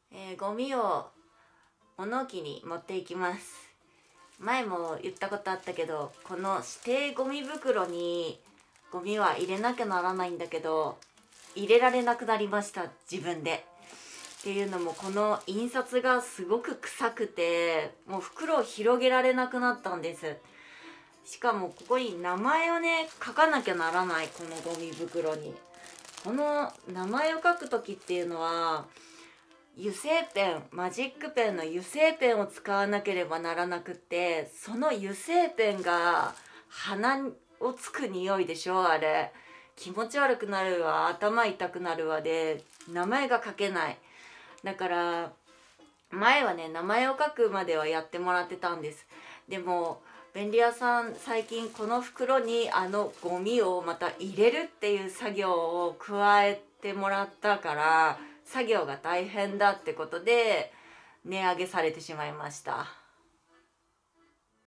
ゴミを物置に持っていきます。前も言ったことあったけど、この指定ゴミ袋にゴミは入れなきゃならないんだけど、入れられなくなりました、自分で。っていうのも、この印刷がすごく臭くて、もう袋を広げられなくなったんです。しかもここに名前をね書かなきゃならない、このゴミ袋に。この名前を書く時っていうのは、油性ペン、マジックペンの油性ペンを使わなければならなくって、その油性ペンが鼻をつく匂いでしょ、あれ。気持ち悪くなるわ、頭痛くなるわで、名前が書けない。だから前はね、名前を書くまではやってもらってたんです。でも便利屋さん、最近この袋にあのゴミをまた入れるっていう作業を加えてもらったから、作業が大変だってことで値上げされてしまいました。